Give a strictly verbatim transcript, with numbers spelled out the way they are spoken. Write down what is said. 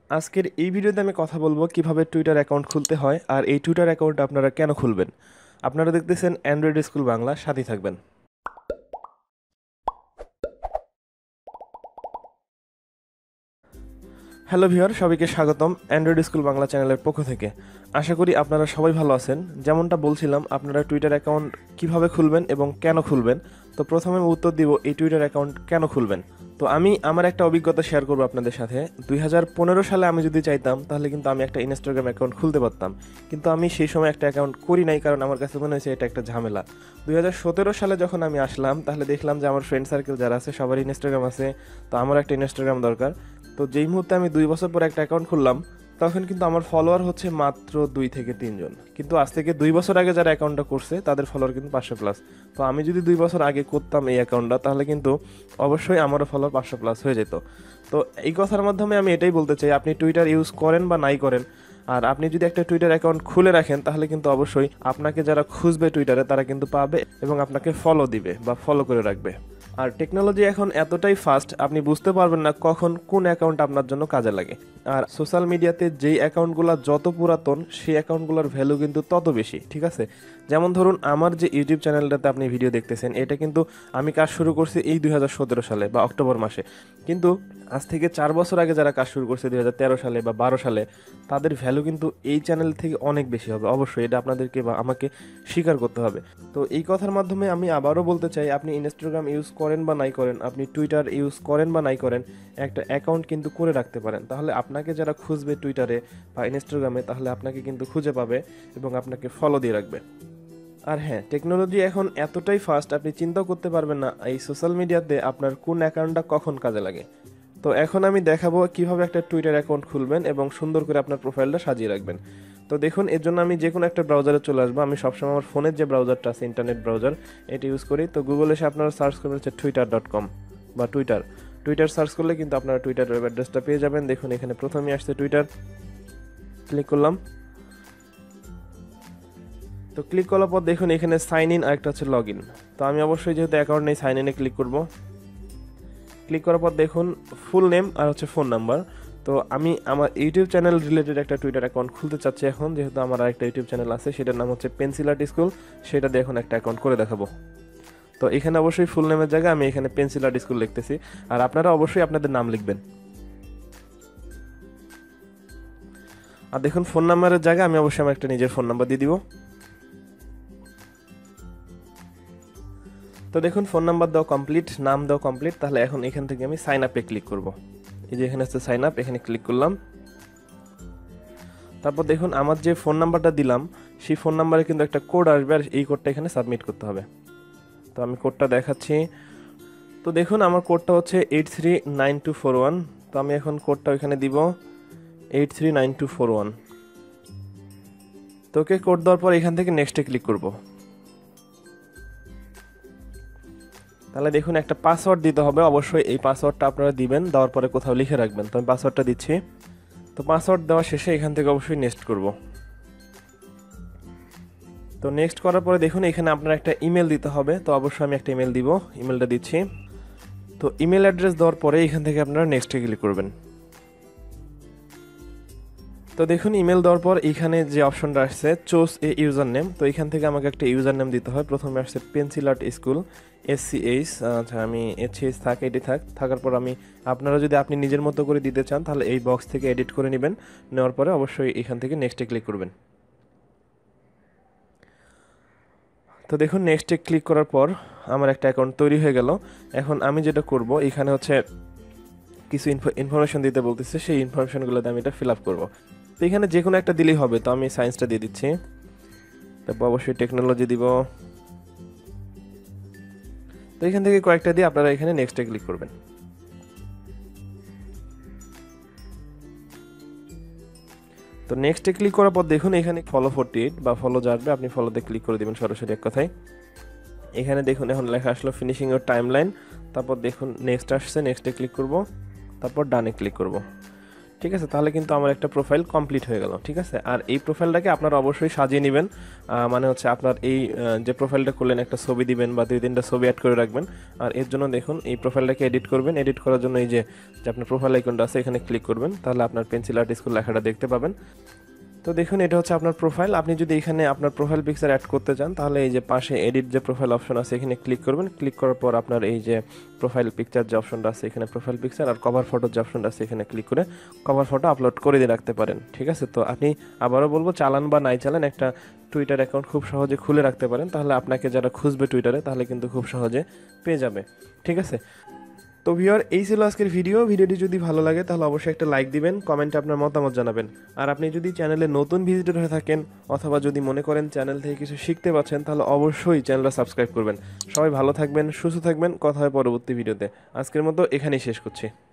আজকের এই ভিডিওতে আমি কথা বলবো কিভাবে টুইটার অ্যাকাউন্ট খুলতে হয় আর এই টুইটার অ্যাকাউন্ট আপনারা কেন খুলবেন। আপনারা দেখতেছেন অ্যান্ড্রয়েড স্কুল বাংলা, সাথেই থাকবেন। হ্যালো ভিউয়ার, সবাইকে স্বাগতম অ্যান্ড্রয়েড স্কুল বাংলা চ্যানেলের পক্ষ থেকে। আশা করি আপনারা সবাই ভালো আছেন। যেমনটা বলছিলাম, আপনারা টুইটার অ্যাকাউন্ট কিভাবে খুলবেন এবং কেন খুলবেন। তো প্রথমে আমি উত্তর দিব এই টুইটার অ্যাকাউন্ট কেন খুলবেন। তো আমি আমার একটা অভিজ্ঞতা শেয়ার করবো আপনাদের সাথে। দুই হাজার পনেরো সালে আমি যদি চাইতাম তাহলে কিন্তু আমি একটা ইনস্টাগ্রাম অ্যাকাউন্ট খুলতে পারতাম, কিন্তু আমি সেই সময় একটা অ্যাকাউন্ট করি নাই, কারণ আমার কাছে মনে হয়েছে এটা একটা ঝামেলা। দুই হাজার সতেরো সালে যখন আমি আসলাম তাহলে দেখলাম যে আমার ফ্রেন্ড সার্কেল যারা আছে সবারই ইনস্টাগ্রাম আছে, তো আমার একটা ইনস্টাগ্রাম দরকার। তো যেই মুহূর্তে আমি দুই বছর পরে একটা অ্যাকাউন্ট খুললাম, তখন কিন্তু আমার ফলোয়ার হচ্ছে মাত্র দুই থেকে তিনজন, কিন্তু আজ থেকে দুই বছর আগে যারা অ্যাকাউন্টটা করছে তাদের ফলোয়ার কিন্তু পাঁচশো প্লাস। তো আমি যদি দুই বছর আগে করতাম এই অ্যাকাউন্টটা, তাহলে কিন্তু অবশ্যই আমারও ফলোয়ার পাঁচশো প্লাস হয়ে যেত। তো এই কথার মাধ্যমে আমি এটাই বলতে চাই, আপনি টুইটার ইউজ করেন বা নাই করেন, আর আপনি যদি একটা টুইটার অ্যাকাউন্ট খুলে রাখেন তাহলে কিন্তু অবশ্যই আপনাকে যারা খুঁজবে টুইটারে তারা কিন্তু পাবে এবং আপনাকে ফলো দিবে বা ফলো করে রাখবে। আর টেকনোলজি এখন এতটাই ফাস্ট, আপনি বুঝতে পারবেন না কখন কোন অ্যাকাউন্ট আপনার জন্য কাজে লাগে। আর সোশ্যাল মিডিয়াতে যেই অ্যাকাউন্টগুলো যত পুরাতন সেই অ্যাকাউন্টগুলোর ভ্যালু কিন্তু তত বেশি, ঠিক আছে। যেমন ধরুন আমার যে ইউটিউব চ্যানেলটাতে আপনি ভিডিও দেখতেছেন, এটা কিন্তু আমি কাজ শুরু করছি এই দুই হাজার সতেরো সালে বা অক্টোবর মাসে, কিন্তু আজ থেকে চার বছর আগে যারা কাজ শুরু করছে দুই হাজার তেরো সালে বা বারো সালে, তাদের ভ্যালু কিন্তু এই চ্যানেল থেকে অনেক বেশি হবে। অবশ্যই এটা আপনাদেরকে বা আমাকে স্বীকার করতে হবে। তো এই কথার মাধ্যমে আমি আবারও বলতে চাই, আপনি ইনস্টাগ্রাম ইউজ করেন বা নাই করেন, আপনি টুইটার ইউজ করেন বা নাই করেন, একটা অ্যাকাউন্ট কিন্তু করে রাখতে পারেন। তাহলে আপনাকে যারা খুঁজবে টুইটারে বা ইনস্টাগ্রামে, তাহলে আপনাকে কিন্তু খুঁজে পাবে এবং আপনাকে ফলো দিয়ে রাখবে। আর হ্যাঁ, টেকনোলজি এখন এতটাই ফাস্ট, আপনি চিন্তাও করতে পারবেন না এই সোশ্যাল মিডিয়াতে আপনার কোন অ্যাকাউন্টটা কখন কাজে লাগে। তো এখন আমি দেখাবো কিভাবে একটা টুইটার অ্যাকাউন্ট খুলবেন এবং সুন্দর করে আপনার প্রোফাইলটা সাজিয়ে রাখবেন। তো দেখুন, এর জন্য আমি যে কোনো একটা ব্রাউজারে চলে আসবো। আমি সবসময় আমার ফোনের যে ব্রাউজারটা আছে, ইন্টারনেট ব্রাউজার, এটা ইউজ করি। তো গুগলে এসে আপনারা সার্চ করবেন হচ্ছে টুইটার ডট কম বা টুইটার। টুইটার সার্চ করলে কিন্তু আপনারা টুইটার ওয়েব অ্যাড্রেসটা পেয়ে যাবেন। দেখুন এখানে প্রথমেই আসছে টুইটার, ক্লিক করলাম। তো ক্লিক করার পর দেখুন এখানে সাইন ইন আর একটা হচ্ছে লগ ইন। তো আমি অবশ্যই যেহেতু অ্যাকাউন্ট নেই, সাইন ইনে ক্লিক করব। ক্লিক করার পর দেখুন ফুল নেম আর হচ্ছে ফোন নাম্বার। তো আমি আমার ইউটিউব চ্যানেল রিলেটেড একটা টুইটার অ্যাকাউন্ট খুলতে চাচ্ছি এখন, যেহেতু আমার আরেকটা ইউটিউব চ্যানেল আছে, সেটার নাম হচ্ছে পেন্সিল আর্ট স্কুল, সেটা দিয়ে এখন একটা অ্যাকাউন্ট করে দেখাবো। তো এখানে অবশ্যই ফুল নেমের জায়গায় আমি এখানে পেন্সিল আর্ট স্কুল লিখতেছি, আর আপনারা অবশ্যই আপনাদের নাম লিখবেন। আর দেখুন ফোন নাম্বারের জায়গায় আমি অবশ্যই আমার একটা নিজের ফোন নাম্বার দিয়ে দিব। তো দেখুন ফোন নাম্বার দেওয়া কমপ্লিট, নাম দেওয়া কমপ্লিট। তাহলে এখন এখান থেকে আমি সাইন আপে ক্লিক করব। এই যে এখানে হচ্ছে সাইন আপ, এখানে ক্লিক করলাম। তারপর দেখুন আমার যে ফোন নাম্বারটা দিলাম সেই ফোন নাম্বারে কিন্তু একটা কোড আসবে, আর এই কোডটা এখানে সাবমিট করতে হবে। তো আমি কোডটা দেখাচ্ছি। তো দেখুন আমার কোডটা হচ্ছে eight three nine two four one. তো আমি এখন কোডটা ওইখানে দিব, eight three nine two four one. তো ওকে কোড দেওয়ার পর এখান থেকে নেক্সটে ক্লিক করব। তাহলে দেখুন একটা পাসওয়ার্ড দিতে হবে, অবশ্যই এই পাসওয়ার্ডটা আপনারা দিবেন, দেওয়ার পরে কোথাও লিখে রাখবেন। তো আমি পাসওয়ার্ডটা দিচ্ছি। তো পাসওয়ার্ড দেওয়া শেষে এখান থেকে অবশ্যই নেক্সট করব। তো নেক্সট করার পরে দেখুন এখানে আপনার একটা ইমেল দিতে হবে। তো অবশ্যই আমি একটা ইমেল দিব, ইমেলটা দিচ্ছি। তো ইমেল অ্যাড্রেস দেওয়ার পরে এখান থেকে আপনারা নেক্সটে ক্লিক করবেন। তো দেখুন ইমেল দেওয়ার পর এখানে যে অপশনটা আসছে চুজ এ ইউজার নেম, তো এখান থেকে আমাকে একটা ইউজার নেম দিতে হয়। প্রথমে আসছে pencil art school S C H, আচ্ছা আমি এস সি এইচ থাক, এটি থাক। থাকার পর আমি আপনারা যদি আপনি নিজের মতো করে দিতে চান তাহলে এই বক্স থেকে এডিট করে নেবেন। নেওয়ার পরে অবশ্যই এখান থেকে নেক্সটে ক্লিক করবেন। তো দেখুন নেক্সটে ক্লিক করার পর আমার একটা অ্যাকাউন্ট তৈরি হয়ে গেল। এখন আমি যেটা করব, এখানে হচ্ছে কিছু ইনফরমেশন দিতে বলতেছে, সেই ইনফরমেশনগুলোতে আমি এটা ফিল আপ করবো। তো এখানে যে কোনো একটা দিলেই হবে। তো আমি সায়েন্সটা দিয়ে দিচ্ছি, তারপর অবশ্যই টেকনোলজি দিব। তো এখান থেকে কয়েকটা দিয়ে আপনারা এখানে নেক্সটে ক্লিক করবেন। তো নেক্সটে ক্লিক করার পর দেখুন এখানে ফলো ফোরটি এইট বা ফলো যাবে, আপনি ফলোতে ক্লিক করে দেবেন সরাসরি, এক কথায়। এখানে দেখুন এখন লেখা আসলো ফিনিশিং ইওর টাইমলাইন। তারপর দেখুন নেক্সট আসছে, নেক্সটে ক্লিক করব, তারপর ডানে ক্লিক করব। ঠিক আছে, তাহলে কিন্তু আমার একটা প্রোফাইল কমপ্লিট হয়ে গেল। ঠিক আছে, আর এই প্রোফাইলটাকে আপনারা অবশ্যই সাজিয়ে নেবেন। মানে হচ্ছে আপনার এই যে প্রোফাইলটা করলেন একটা ছবি দিবেন বা দুই তিনটা ছবি অ্যাড করে রাখবেন। আর এর জন্য দেখুন এই প্রোফাইলটাকে এডিট করবেন। এডিট করার জন্য এই যে যে আপনার প্রোফাইল আইকনটা আছে এখানে ক্লিক করবেন, তাহলে আপনার পেন্সিল আর্ট স্কুল লেখাটা দেখতে পাবেন। তো দেখুন এটা হচ্ছে আপনার প্রোফাইল। আপনি যদি এখানে আপনার প্রোফাইল পিকচার অ্যাড করতে চান তাহলে এই যে পাশে এডিট যে প্রোফাইল অপশন আছে এখানে ক্লিক করবেন। ক্লিক করার পর আপনার এই যে প্রোফাইল পিকচার যে অপশনটা আছে এখানে প্রোফাইল পিকচার আর কভার ফটোর যে অপশনটা আছে এখানে ক্লিক করে কভার ফটো আপলোড করে দিয়ে রাখতে পারেন। ঠিক আছে, তো আপনি আবারও বলবো চালান বা নাই চালান একটা টুইটার অ্যাকাউন্ট খুব সহজে খুলে রাখতে পারেন, তাহলে আপনাকে যারা খুঁজবে টুইটারে তাহলে কিন্তু খুব সহজে পেয়ে যাবে। ঠিক আছে, তো ভিউয়ার এই ছিল আজকের ভিডিও। ভিডিওটি যদি ভালো লাগে তাহলে অবশ্যই একটা লাইক দিবেন, কমেন্টে আপনার মতামত জানাবেন। আর আপনি যদি চ্যানেলে নতুন ভিজিটর হয়ে থাকেন অথবা যদি মনে করেন চ্যানেল থেকে কিছু শিখতে পাচ্ছেন তাহলে অবশ্যই চ্যানেলটা সাবস্ক্রাইব করবেন। সবাই ভালো থাকবেন, সুস্থ থাকবেন, কথা হয় পরবর্তী ভিডিওতে। আজকের মতো এখানেই শেষ করছি।